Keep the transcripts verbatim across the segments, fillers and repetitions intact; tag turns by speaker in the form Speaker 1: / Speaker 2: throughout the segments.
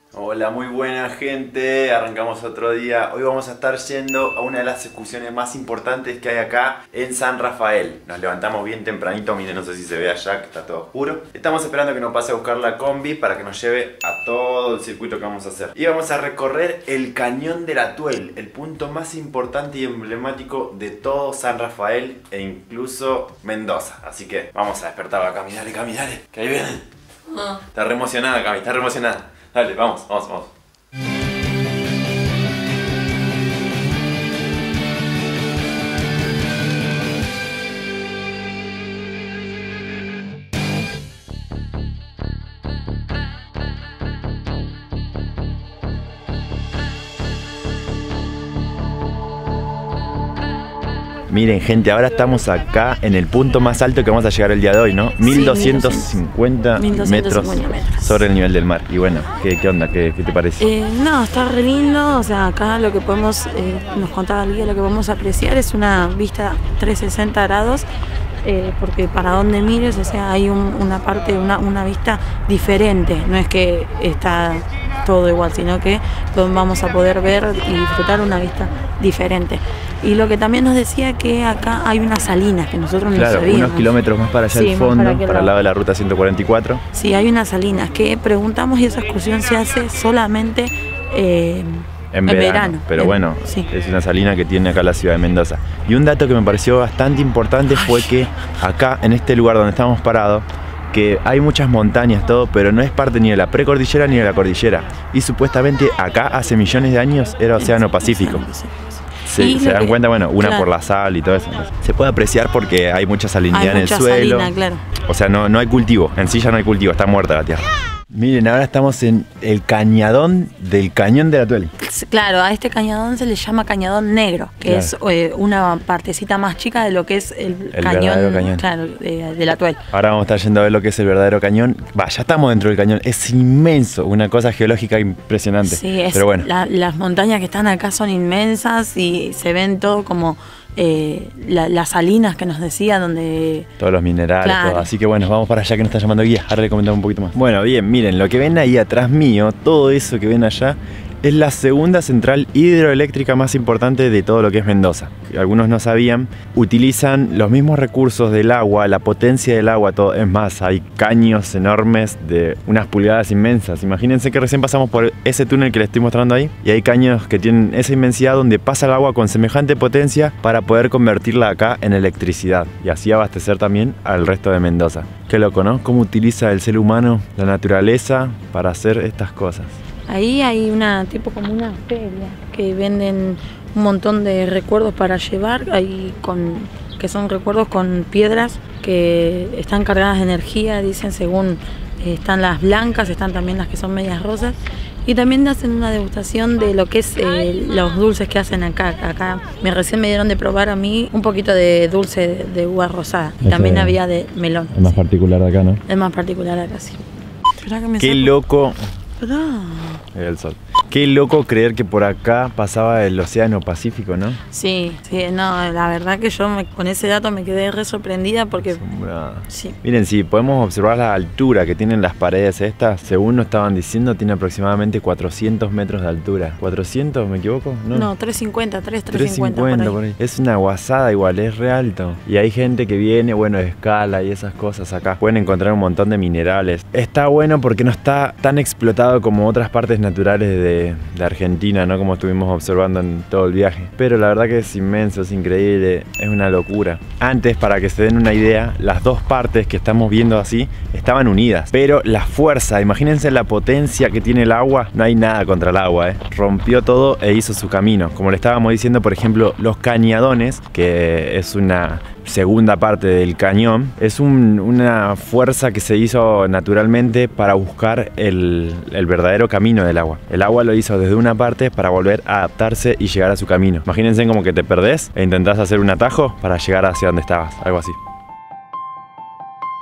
Speaker 1: Hola, muy buena gente, arrancamos otro día. Hoy vamos a estar yendo a una de las excursiones más importantes que hay acá en San Rafael. Nos levantamos bien tempranito, miren, no sé si se ve allá que está todo oscuro. Estamos esperando que nos pase a buscar la combi para que nos lleve a todo el circuito que vamos a hacer. Y vamos a recorrer el Cañón del Atuel, el punto más importante y emblemático de todo San Rafael e incluso Mendoza. Así que vamos a despertarla, Cami, dale, Cami, dale, que ahí vienen. Ah. Está re emocionada, Cami, está re emocionada. Dale, vamos, vamos, vamos. Miren, gente, ahora estamos acá en el punto más alto que vamos a llegar el día de hoy, ¿no? mil doscientos cincuenta metros sobre el nivel del mar. Y bueno, ¿qué, qué onda? ¿Qué, qué te parece?
Speaker 2: Eh, no, está re lindo. O sea, acá lo que podemos, eh, nos contaba el guía, lo que podemos apreciar es una vista trescientos sesenta grados. Eh, porque para donde mires, o sea, hay un, una parte, una, una vista diferente. No es que está todo igual, sino que vamos a poder ver y disfrutar una vista diferente. Y lo que también nos decía que acá hay unas salinas que nosotros
Speaker 1: claro,
Speaker 2: no sabíamos.
Speaker 1: Unos kilómetros más para allá
Speaker 2: sí,
Speaker 1: al fondo, para, para
Speaker 2: el
Speaker 1: lado de la ruta ciento cuarenta y cuatro.
Speaker 2: Sí, hay unas salinas que preguntamos y esa excursión se hace solamente eh,
Speaker 1: En verano, en verano, pero bueno, sí. Es una salina que tiene acá la ciudad de Mendoza. Y un dato que me pareció bastante importante Ay. fue que acá, en este lugar donde estamos parados, que hay muchas montañas, todo, pero no es parte ni de la precordillera ni de la cordillera. Y supuestamente acá, hace millones de años, era Océano Pacífico. Se, se dan que, cuenta, bueno, una claro. por la sal y todo eso. Entonces, se puede apreciar porque hay mucha salinidad hay en mucha el suelo. Salina, claro. O sea, no, no hay cultivo, en sí ya no hay cultivo, está muerta la tierra. Miren, ahora estamos en el cañadón del Cañón del Atuel.
Speaker 2: Claro, a este cañadón se le llama Cañadón Negro, que claro. es eh, una partecita más chica de lo que es el,
Speaker 1: el
Speaker 2: cañón,
Speaker 1: cañón.
Speaker 2: Claro, de, del Atuel.
Speaker 1: Ahora vamos a estar yendo a ver lo que es el verdadero cañón. Va, ya estamos dentro del cañón, es inmenso, una cosa geológica impresionante.
Speaker 2: Sí, es,
Speaker 1: pero bueno.
Speaker 2: La, las montañas que están acá son inmensas y se ven todo como... Eh, la, las salinas que nos decía donde...
Speaker 1: Todos los minerales,
Speaker 2: claro.
Speaker 1: todo. Así que bueno, vamos para allá que nos está llamando guía. Ahora le comentamos un poquito más. Bueno, bien, miren, lo que ven ahí atrás mío, todo eso que ven allá, es la segunda central hidroeléctrica más importante de todo lo que es Mendoza. Algunos no sabían, utilizan los mismos recursos del agua, la potencia del agua, todo. Es más, hay caños enormes de unas pulgadas inmensas. Imagínense que recién pasamos por ese túnel que les estoy mostrando ahí y hay caños que tienen esa inmensidad donde pasa el agua con semejante potencia para poder convertirla acá en electricidad y así abastecer también al resto de Mendoza. Qué loco, ¿no? Cómo utiliza el ser humano la naturaleza para hacer estas cosas.
Speaker 2: Ahí hay una tipo como una feria que venden un montón de recuerdos para llevar, ahí con, que son recuerdos con piedras que están cargadas de energía, dicen, según eh, están las blancas, están también las que son medias rosas. Y también hacen una degustación de lo que es eh, los dulces que hacen acá. Acá me recién me dieron de probar a mí un poquito de dulce de, de uva rosada. Y también es había de melón.
Speaker 1: El más sí. particular de acá, ¿no?
Speaker 2: El más particular de acá, sí. Que me
Speaker 1: Qué
Speaker 2: saco.
Speaker 1: loco.
Speaker 2: Ah.
Speaker 1: El sol. Qué loco creer que por acá pasaba el Océano Pacífico, ¿no?
Speaker 2: Sí, sí, no, la verdad que yo me, con ese dato me quedé re sorprendida porque...
Speaker 1: Sí. Miren, si podemos observar la altura que tienen las paredes estas, según nos estaban diciendo, tiene aproximadamente cuatrocientos metros de altura. ¿cuatrocientos, me equivoco? No,
Speaker 2: no trescientos cincuenta, tres, trescientos cincuenta por ahí.
Speaker 1: por ahí. Es una guasada igual, es re alto. Y hay gente que viene, bueno, de escala y esas cosas acá. Pueden encontrar un montón de minerales. Está bueno porque no está tan explotado como otras partes naturales de de Argentina, ¿no? Como estuvimos observando en todo el viaje. Pero la verdad que es inmenso, es increíble, es una locura. Antes, para que se den una idea, las dos partes que estamos viendo así estaban unidas. Pero la fuerza, imagínense la potencia que tiene el agua, no hay nada contra el agua, ¿eh? Rompió todo e hizo su camino. Como le estábamos diciendo, por ejemplo, los cañadones, que es una segunda parte del cañón, es un, una fuerza que se hizo naturalmente para buscar el, el verdadero camino del agua. El agua lo hizo desde una parte para volver a adaptarse y llegar a su camino. Imagínense como que te perdés e intentás hacer un atajo para llegar hacia donde estabas, algo así.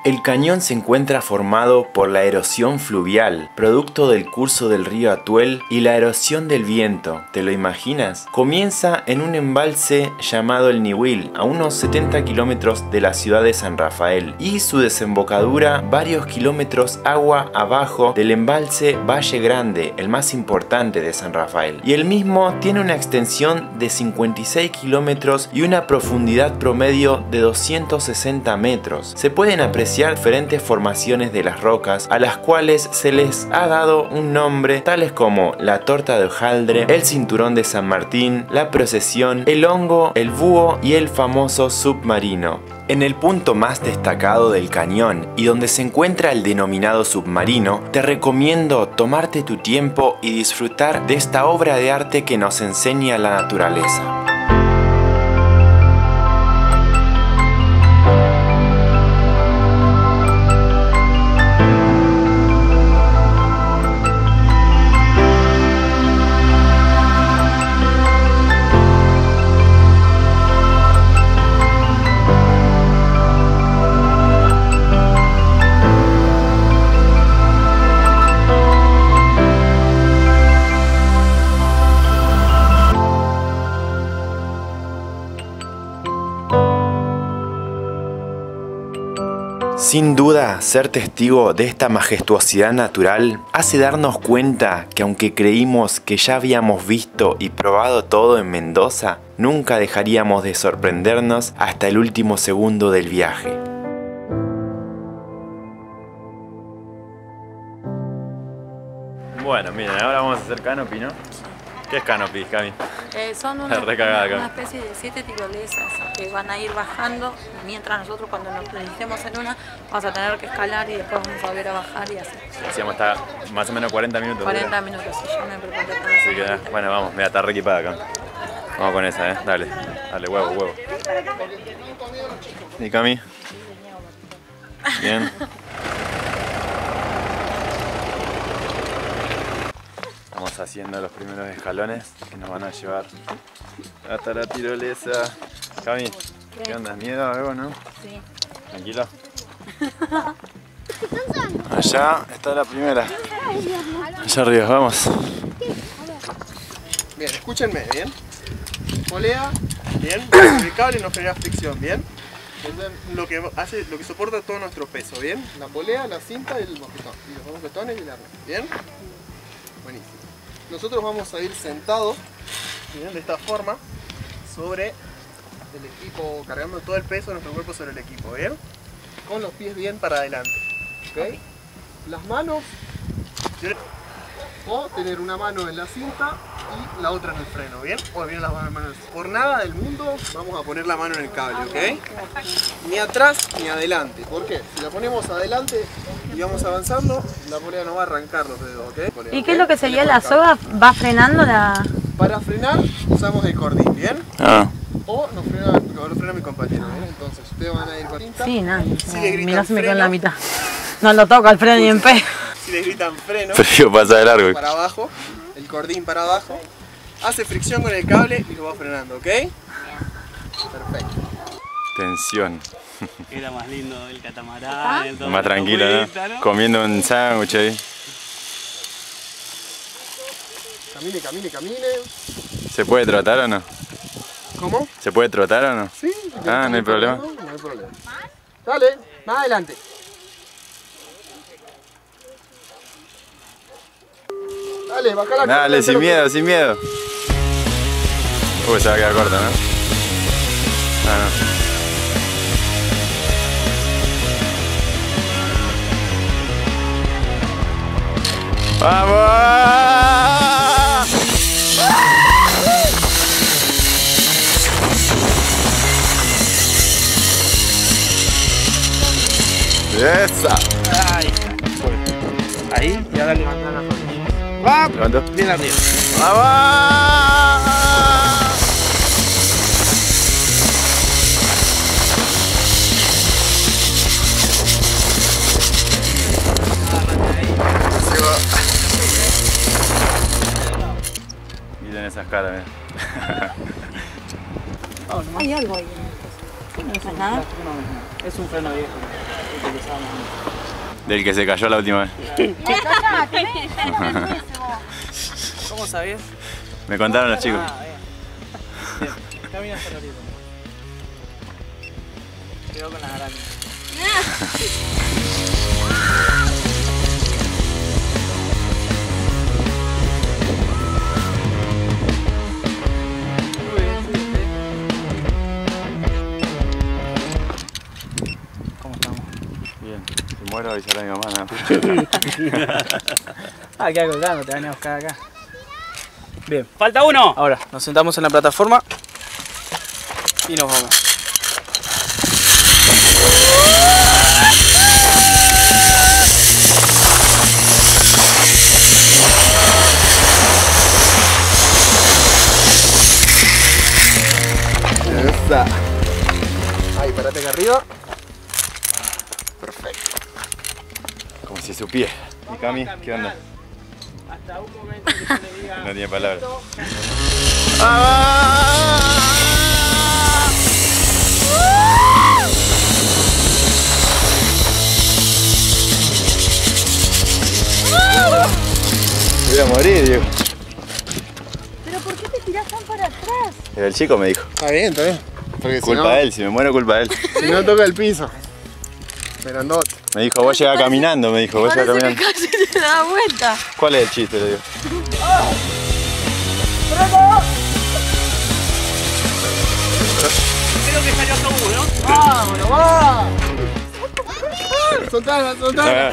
Speaker 1: El cañón se encuentra formado por la erosión fluvial, producto del curso del río Atuel, y la erosión del viento. ¿Te lo imaginas? Comienza en un embalse llamado el Niwil, a unos setenta kilómetros de la ciudad de San Rafael, y su desembocadura varios kilómetros agua abajo del embalse Valle Grande, el más importante de San Rafael. Y el mismo tiene una extensión de cincuenta y seis kilómetros y una profundidad promedio de doscientos sesenta metros. Se pueden apreciar diferentes formaciones de las rocas a las cuales se les ha dado un nombre, tales como la torta de hojaldre, el cinturón de San Martín, la procesión, el hongo, el búho y el famoso submarino. En el punto más destacado del cañón y donde se encuentra el denominado submarino, te recomiendo tomarte tu tiempo y disfrutar de esta obra de arte que nos enseña la naturaleza. Sin duda, ser testigo de esta majestuosidad natural hace darnos cuenta que aunque creímos que ya habíamos visto y probado todo en Mendoza, nunca dejaríamos de sorprendernos hasta el último segundo del viaje. Bueno, miren, ahora vamos a hacer canopy, ¿no? ¿Qué es canopy, Cami?
Speaker 2: Eh, son una, una, una especie de siete tirolesas que van a ir bajando, mientras nosotros cuando nos dirigimos en una vamos a tener que escalar y después vamos a volver a bajar y así.
Speaker 1: Decíamos hasta más o menos cuarenta minutos.
Speaker 2: cuarenta minutos, sí, yo me preparé para eso.
Speaker 1: Así que, bueno, vamos, mira, está re equipada acá. Vamos con esa, eh, dale, dale, huevo, huevo. ¿Y Cami? Bien. Estamos haciendo los primeros escalones que nos van a llevar hasta la tirolesa. Cami, ¿qué, ¿Qué onda? ¿Miedo o algo, no?
Speaker 2: Sí.
Speaker 1: ¿Tranquilo? Allá está la primera. Allá arriba, vamos.
Speaker 3: Bien, escúchenme, ¿bien? Polea, ¿bien? El cable nos genera fricción, ¿bien? Lo que hace, lo que soporta todo nuestro peso, ¿bien? La polea, la cinta y el mosquetón. Y los dos mosquetones y el arma, ¿bien? Buenísimo. Nosotros vamos a ir sentados, ¿bien? De esta forma, sobre el equipo, cargando todo el peso de nuestro cuerpo sobre el equipo, ¿bien? Con los pies bien para adelante, ¿ok? Las manos, o tener una mano en la cinta y la otra en el freno, ¿bien? O bien las manos. Por nada del mundo vamos a poner la mano en el cable, ¿ok? Ni atrás ni adelante. ¿Por qué? Si la ponemos adelante y vamos avanzando, la polea no va a arrancar los dedos, ¿ok? Polea,
Speaker 2: ¿Y qué
Speaker 3: ¿okay?
Speaker 2: es lo que sería la soga? ¿Va frenando la...?
Speaker 3: Para frenar usamos el cordín, ¿bien?
Speaker 1: Ah.
Speaker 3: O nos frena, no, lo frena mi compañero, ¿bien? Entonces ustedes van a ir con cinta.
Speaker 2: Sí, nada.
Speaker 3: Si le gritan
Speaker 2: Mirá, se me quedó en
Speaker 3: freno,
Speaker 2: la mitad. No lo toco al freno ni en pe.
Speaker 3: Si les gritan freno,
Speaker 1: Frío pasa de largo.
Speaker 3: para abajo, el cordín para abajo, hace fricción con el cable y lo va frenando, ¿ok? Perfecto.
Speaker 1: Tensión.
Speaker 4: Era más lindo el catamarán, el
Speaker 1: Más tranquilo, ¿no? ¿no? Comiendo un sándwich ahí.
Speaker 3: Camine, camine, camine.
Speaker 1: ¿Se puede trotar o no?
Speaker 3: ¿Cómo?
Speaker 1: ¿Se puede trotar o no?
Speaker 3: Sí.
Speaker 1: Ah, no hay problema.
Speaker 3: No hay problema. Dale, más adelante. Dale, baja la
Speaker 1: Dale, sin miedo, sin miedo. Uy, se va a quedar corta, ¿no? Ah, no. ¡Vamos! ¡Esa!
Speaker 4: Ahí, ahí y ahora levantar la rodilla. ¡Va!
Speaker 1: ¿Levanto?
Speaker 4: Bien arriba.
Speaker 1: ¡Vamos! Miren esas caras, miren.
Speaker 2: Hay algo ahí. ¿No es nada?
Speaker 4: Es un freno viejo.
Speaker 1: Del que se cayó la última vez.
Speaker 4: ¿Cómo sabías?
Speaker 1: Me contaron los chicos.
Speaker 4: Ah, bien. Bien, camina hasta la orilla. Cuidado con las arañas. Muy bien, sí, sí. ¿Cómo estamos?
Speaker 1: Bien, si muero avisar a mi mamá, ¿no?
Speaker 4: Ah, queda colgando, te van a buscar acá. Bien, falta uno. Ahora nos sentamos en la plataforma y nos vamos.
Speaker 3: Esa. Ahí, parate acá arriba. Perfecto.
Speaker 1: Como si supiera. ¿Y Cami? ¿Qué onda?
Speaker 4: Hasta un momento que yo le diga.
Speaker 1: No tiene palabras. Voy a morir, Diego.
Speaker 2: ¿Pero por qué te tirás tan para atrás?
Speaker 1: El chico me dijo.
Speaker 3: Está bien, está bien. Porque
Speaker 1: Culpa
Speaker 3: si no,
Speaker 1: de él, si me muero culpa de él.
Speaker 3: si no toca el piso. Grandote.
Speaker 1: Me dijo, vos llegás caminando, me dijo, vos llegás
Speaker 2: Parece que
Speaker 1: caminando.
Speaker 2: casi te da vuelta.
Speaker 1: ¿Cuál es el chiste? Le digo.
Speaker 4: Creo que salió seguro, ¿no?
Speaker 3: ¡Vámonos, va! Soltala, soltala.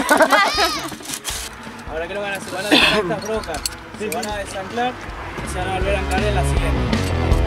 Speaker 4: Ahora creo que se van a dejar estas rocas, se van a desanclar y se van a volver a anclar en la siguiente.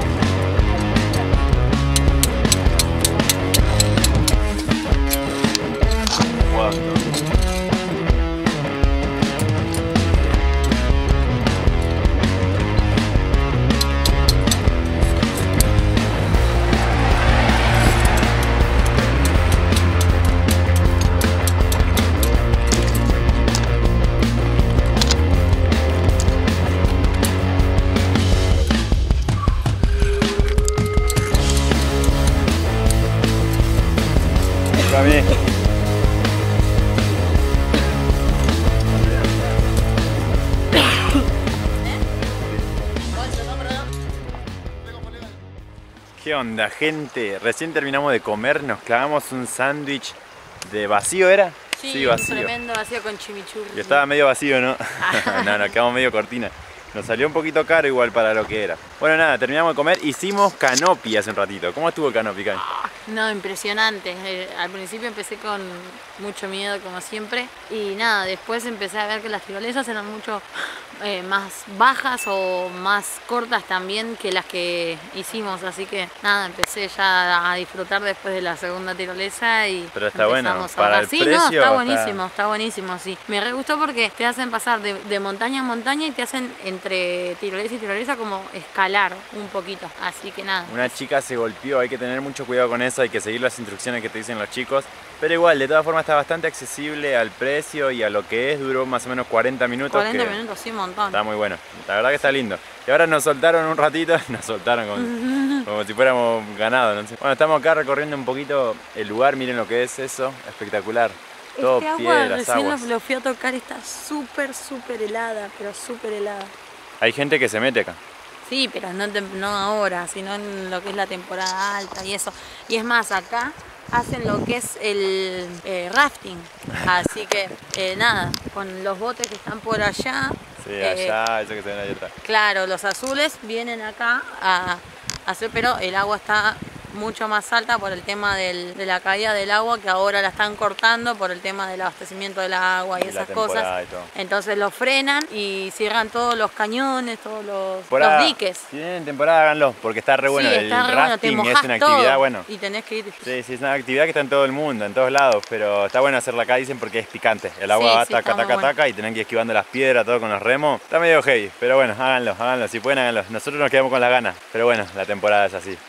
Speaker 1: Cami. ¿Qué onda, gente? Recién terminamos de comer, nos clavamos un sándwich de vacío, ¿era?
Speaker 2: Sí, un tremendo vacío con chimichurri.
Speaker 1: Y estaba medio vacío, ¿no? No, nos quedamos medio cortina. Nos salió un poquito caro igual para lo que era. Bueno, nada, terminamos de comer, hicimos canopy hace un ratito. ¿Cómo estuvo el canopy, Cami?
Speaker 2: No, impresionante. Eh, al principio empecé con mucho miedo, como siempre. Y nada, después empecé a ver que las tirolesas eran mucho eh, más bajas o más cortas también que las que hicimos. Así que nada, empecé ya a disfrutar después de la segunda tirolesa. Y
Speaker 1: pero está bueno,
Speaker 2: empezamos a
Speaker 1: para
Speaker 2: bajar.
Speaker 1: el
Speaker 2: Sí,
Speaker 1: precio
Speaker 2: no, está
Speaker 1: está-
Speaker 2: buenísimo, está buenísimo, sí. Me re gustó porque te hacen pasar de, de montaña en montaña y te hacen entre tirolesa y tirolesa como escalar un poquito. Así que nada.
Speaker 1: Una chica se golpeó, hay que tener mucho cuidado con eso, hay que seguir las instrucciones que te dicen los chicos. Pero igual, de todas formas está bastante accesible al precio y a lo que es, duró más o menos cuarenta minutos.
Speaker 2: cuarenta
Speaker 1: que
Speaker 2: minutos, sí, un montón.
Speaker 1: Está muy bueno, la verdad que está lindo. Y ahora nos soltaron un ratito, nos soltaron como, como si fuéramos ganados, no sé. Bueno, estamos acá recorriendo un poquito el lugar, miren lo que es eso, espectacular. Todo
Speaker 2: Este agua,
Speaker 1: piedras,
Speaker 2: recién
Speaker 1: aguas.
Speaker 2: lo, lo fui a tocar, está súper, súper helada, pero súper helada.
Speaker 1: Hay gente que se mete acá.
Speaker 2: Sí, pero no, te- no ahora, sino en lo que es la temporada alta y eso. Y es más, acá hacen lo que es el eh, rafting. Así que eh, nada, con los botes que están por allá.
Speaker 1: Sí,
Speaker 2: eh,
Speaker 1: allá, eso que se ven ahí atrás.
Speaker 2: Claro, los azules vienen acá a hacer, pero el agua está mucho más alta por el tema del- de la caída del agua, que ahora la están cortando por el tema del abastecimiento del agua y
Speaker 1: Y la
Speaker 2: esas cosas.
Speaker 1: temporada y todo.
Speaker 2: Entonces lo frenan y cierran todos los cañones, todos los,
Speaker 1: Temporada-
Speaker 2: los diques.
Speaker 1: Si tienen temporada, háganlo, porque está re bueno.
Speaker 2: Sí,
Speaker 1: El
Speaker 2: está re bueno, te
Speaker 1: rafting es
Speaker 2: mojás
Speaker 1: una actividad,
Speaker 2: todo
Speaker 1: bueno.
Speaker 2: y tenés que ir.
Speaker 1: Sí, sí, es una actividad que está en todo el mundo, en todos lados, pero está bueno hacerla acá, dicen, porque es picante. El agua
Speaker 2: Sí,
Speaker 1: va
Speaker 2: sí,
Speaker 1: taca,
Speaker 2: está muy
Speaker 1: taca,
Speaker 2: bueno.
Speaker 1: taca y tienen que ir esquivando las piedras, todo con los remos. Está medio heavy, pero bueno, háganlo, háganlo, si pueden háganlo. Nosotros nos quedamos con las ganas, pero bueno, la temporada es así.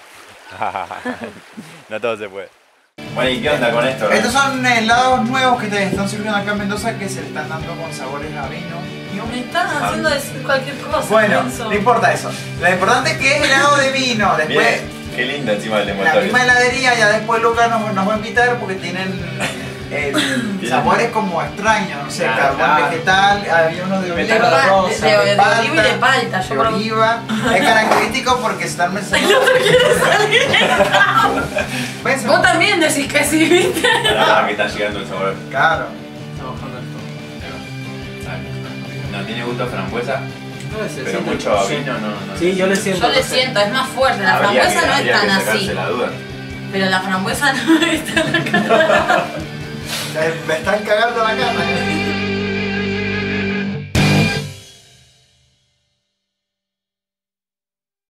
Speaker 1: No todo se puede. Bueno, ¿y qué onda con esto?
Speaker 5: Estos son helados nuevos que te están sirviendo acá en Mendoza, que se le están dando con sabores a vino. y un-
Speaker 2: Me están haciendo decir cualquier cosa.
Speaker 5: Bueno,
Speaker 2: Renzo.
Speaker 5: no importa eso. Lo importante es que es helado de vino. Después,
Speaker 1: Bien, qué lindo encima del
Speaker 5: la
Speaker 1: envoltorio.
Speaker 5: misma heladería, ya después Lucas nos, nos va a invitar porque tienen el sabor es como extraño, no sé,
Speaker 1: Claro,
Speaker 5: carbón
Speaker 4: claro.
Speaker 5: vegetal, había uno de
Speaker 2: De,
Speaker 5: oliva,
Speaker 4: Metal
Speaker 2: pa-
Speaker 4: rosa,
Speaker 2: de- de-
Speaker 5: de
Speaker 2: de
Speaker 5: palta,
Speaker 2: oliva y de palta, yo
Speaker 5: de
Speaker 2: creo.
Speaker 5: oliva. Es característico porque están mezclando. ¿Ves?
Speaker 2: Vos también decís que sí, ¿viste?
Speaker 1: Ah, que está llegando el sabor.
Speaker 5: Claro.
Speaker 4: Está bajando esto.
Speaker 1: No tiene gusto a frambuesa,
Speaker 4: No, se
Speaker 1: pero
Speaker 4: siente-
Speaker 1: mucho a
Speaker 4: sí.
Speaker 1: vino no, no.
Speaker 4: Sí, yo le siento.
Speaker 2: Yo le
Speaker 4: no sé.
Speaker 2: siento, es más fuerte. La
Speaker 1: Habría
Speaker 2: frambuesa
Speaker 1: que-
Speaker 2: no es
Speaker 1: habría
Speaker 2: tan
Speaker 1: que sacarse
Speaker 2: así.
Speaker 1: la duda.
Speaker 2: Pero la frambuesa no es tan acá.
Speaker 5: Me están cagando la cama.